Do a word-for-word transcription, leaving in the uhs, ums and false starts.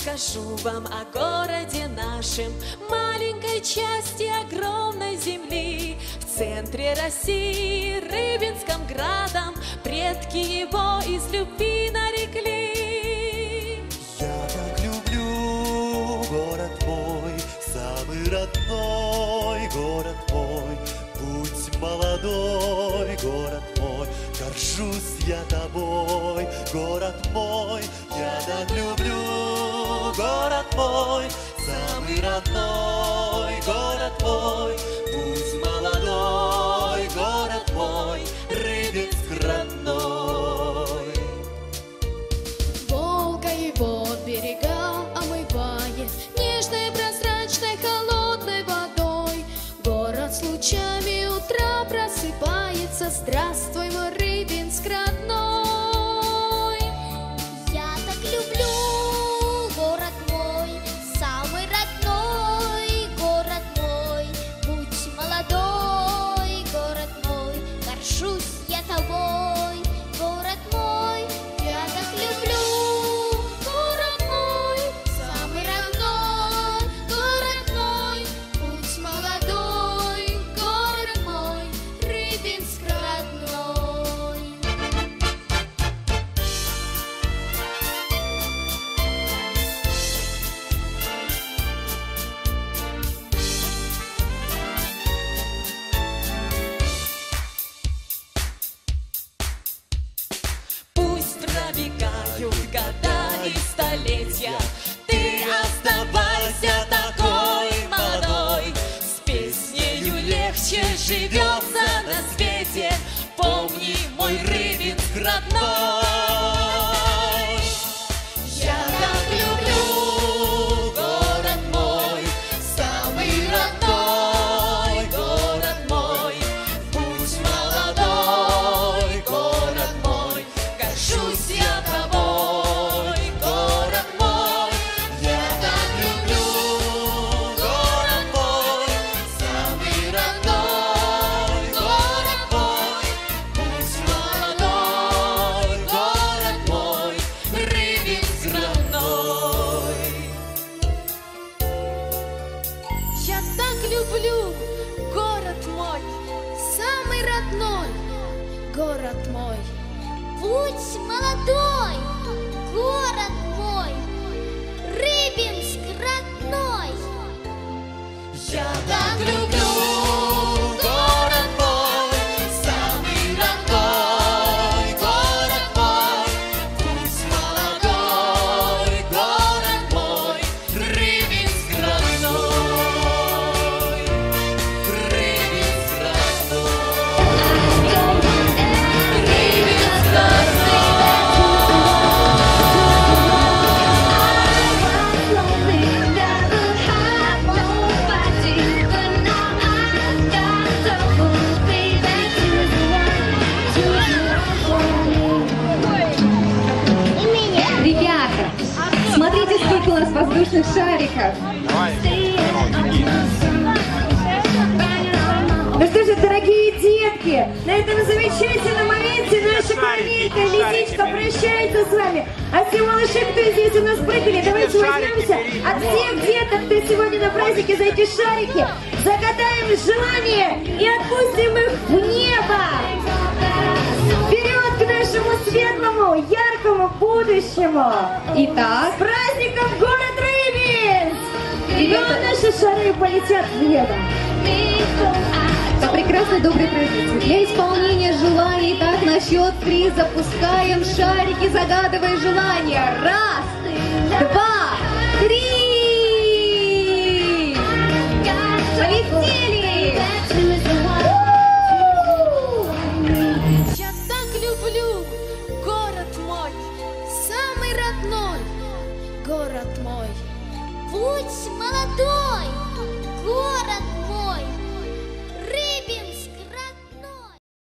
расскажу вам о городе нашем, маленькой части огромной земли. В центре России, Рыбинском градом, предки его из любви нарекли. Я так люблю город мой, самый родной город мой. Будь молодой, город мой, горжусь я тобой, город мой. Я так люблю город мой, самый родной город мой. Будь молодой, город мой, Рыбинск родной. Волга его берега омывает нежной, прозрачной, холодной водой. Город с лучами утра просыпается. Здравствуй, мой Рыбинск родной. Я так люблю город мой, самый родной город мой. Будь молодой, город мой, горжусь я тобой, город мой. Я так люблю город мой, самый родной город мой. Будь молодой, город мой, Рыбинск родной. Пусть пробегают года и столетия, ты оставайся такой молодой. С песнею легче живется на свете. Помни, мой Рыбинск родной. Я так люблю город мой, самый родной город мой. Будь молодой, город мой, горжусь я тобой, город мой. Я так люблю город мой, самый родной город мой. Будь молодой, город мой, Рыбинск родной. Я так люблю город мой, самый родной город мой. Будь молодой, город мой, Рыбинск родной. Я так люблю город мой, самый родной город мой. Будь молодой, город мой, Рыбинск родной, Рыбинск родной, Рыбинск родной. Ребята, смотрите, сколько у нас воздушных шариков. Ну что же, дорогие детки, на этом замечательном моменте наша планетка Лисичка прощается с вами. А все малыши, кто здесь у нас прыгали, давайте возьмемся от всех деток, кто сегодня на празднике за эти шарики, заггадаем желание и отпустим их в небо. Вперед к нашему светлому, яркому будущему! Итак, с праздником город Рыбинск! Ну а наши шары полетят в небо. По прекрасной доброй традиции. Для исполнения желаний, так, на счет три запускаем шарики, загадывая желания. Раз, два, три! Полетели! Я так люблю город мой, самый родной город мой. Будь молодой, город